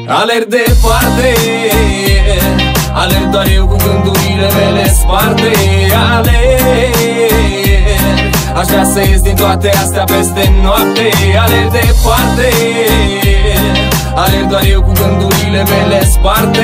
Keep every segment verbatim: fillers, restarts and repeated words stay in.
Alerg departe, alerg doar eu cu gândurile mele sparte. Alerg, aș vrea să ies din toate astea peste noapte. Alerg departe, alerg doar eu cu gândurile mele sparte.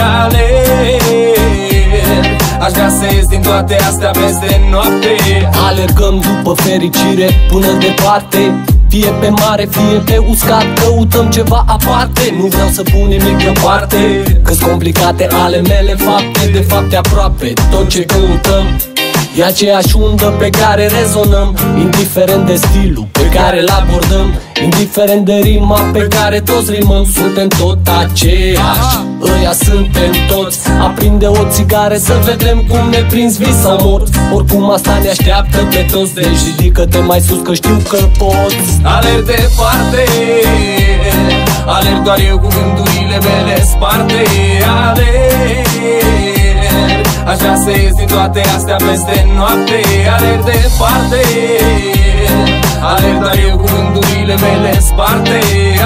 Alerg, aș vrea să ies din toate astea peste noapte. Alergăm după fericire până departe, fie pe mare, fie pe uscat, căutăm ceva aparte. Nu vreau să pun nimic deoparte, că-s complicate ale mele fapte. De fapte aproape tot ce căutăm e aceeași undă pe care rezonăm, indiferent de stilul pe care îl abordăm, indiferent de rima pe care toți rimăm. Suntem tot aceiași, ăia suntem toți. Aprinde o țigară să vedem cum ne prinzi vis sau morți. Oricum asta ne așteaptă pe toți, deci ridică-te mai sus că știu că poți. Alerg departe, alerg doar eu cu gândurile mele sparte. Alerg, aș vrea să ies din toate astea peste noapte. Alerg departe, alerg doar eu cu gândurile mele sparte.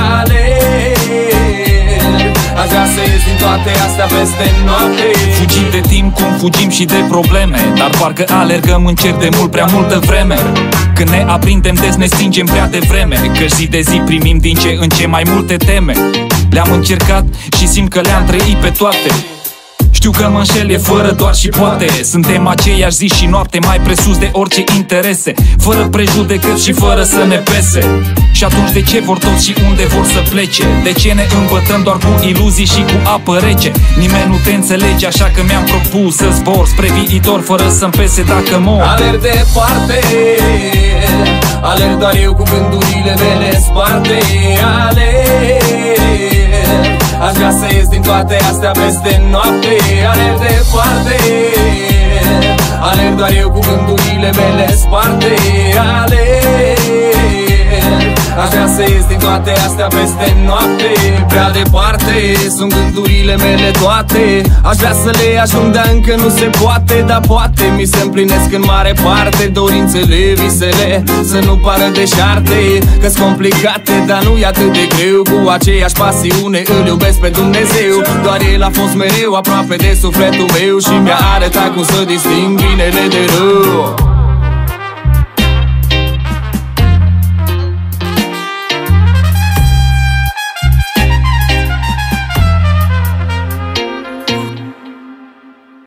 Alerg, aș vrea să ies din toate astea peste noapte. Fugim de timp cum fugim și de probleme, dar parcă alergăm în cer de mult prea multă vreme. Când ne aprindem des ne stingem prea devreme, că zi de zi primim din ce în ce mai multe teme. Le-am încercat și simt că le-am trăit pe toate. Știu că mă înșel, e fără doar și poate. Suntem aceiași zi și noapte, mai presus de orice interese, fără prejudecăți și fără să ne pese. Și atunci de ce vor toți și unde vor să plece? De ce ne îmbătăm doar cu iluzii și cu apă rece? Nimeni nu te înțelege, așa că mi-am propus să zbor spre viitor fără să-mi pese dacă mor. Alerg departe, alerg doar eu cu gândurile mele sparte. Alerg, aș vrea să ies din toate astea peste noapte. Alerg departe, alerg doar eu cu gândurile mele sparte. Alerg, aș vrea să ies din toate astea peste noapte. Prea departe sunt gândurile mele toate. Aș vrea să le ajung, dar încă nu se poate. Dar poate mi se împlinesc în mare parte dorințele, visele, să nu pară deșarte. Că-s complicate, dar nu e atât de greu. Cu aceeași pasiune îl iubesc pe Dumnezeu. Doar El a fost mereu aproape de sufletul meu și mi-a arătat cum să disting binele de rău.